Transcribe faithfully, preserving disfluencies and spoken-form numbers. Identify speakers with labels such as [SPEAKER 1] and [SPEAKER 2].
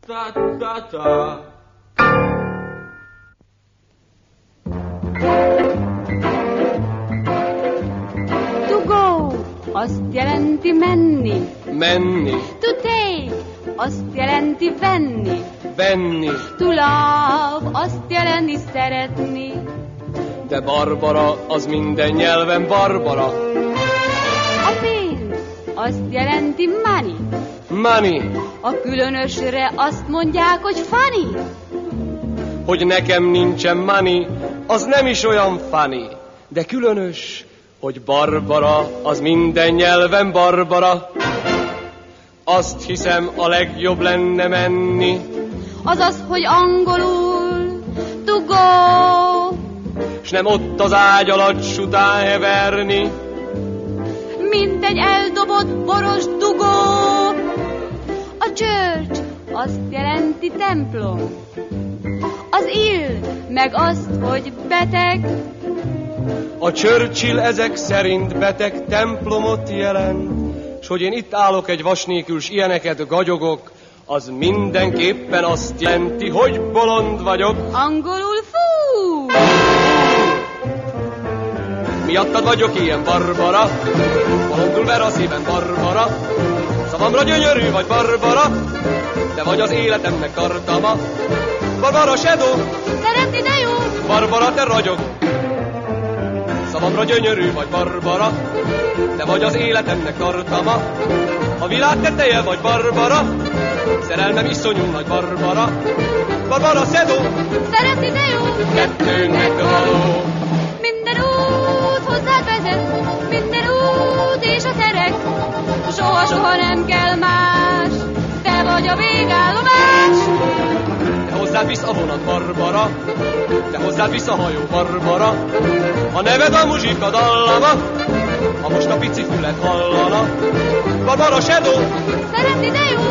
[SPEAKER 1] Ta-ta-ta.
[SPEAKER 2] To go azt jelenti menni.
[SPEAKER 1] Menni.
[SPEAKER 2] To take azt jelenti venni.
[SPEAKER 1] Venni.
[SPEAKER 2] To love azt jelenti szeretni.
[SPEAKER 1] De Barbara, az minden nyelven Barbara.
[SPEAKER 2] A pénz azt jelenti money.
[SPEAKER 1] Money.
[SPEAKER 2] A különösre azt mondják, hogy funny.
[SPEAKER 1] Hogy nekem nincsen money, az nem is olyan funny. De különös, hogy Barbara, az minden nyelven Barbara. Azt hiszem, a legjobb lenne menni.
[SPEAKER 2] Azaz, hogy angolul to go.
[SPEAKER 1] S nem ott az ágy alatt sután heverni.
[SPEAKER 2] Mint egy eldobott boros dugó. A church azt jelenti templom. Az ill meg azt, hogy beteg.
[SPEAKER 1] A Churchill ezek szerint beteg templomot jelent. S hogy én itt állok egy vas nélkül, s ilyeneket gagyogok, az mindenképpen azt jelenti, hogy bolond vagyok.
[SPEAKER 2] Angolul fú!
[SPEAKER 1] Miattad vagyok ilyen Barbara, bolondul ver a szíven Barbara. Szavamra gyönyörű vagy Barbara, te vagy az életemnek tartalma. Barbara Shadow,
[SPEAKER 2] Szeretni, de jó!
[SPEAKER 1] Barbara, te ragyog. Szavamra gyönyörű vagy Barbara, te vagy az életemnek tartalma. A világ teteje vagy Barbara, szerelmem iszonyú nagy Barbara. Barbara Shadow,
[SPEAKER 2] Szeretni, de jó!
[SPEAKER 1] kettőnek való.
[SPEAKER 2] Minden út hozzád vezet, minden út és a terek. Soha-soha nem kell más, te vagy a végállomás.
[SPEAKER 1] Te hozzád visz a vonat Barbara, te hozzád visz a hajó Barbara. A neved a muzsika dallama, ha most a pici fület hallana. Barbara Shadow,
[SPEAKER 2] Szeretni, de jó!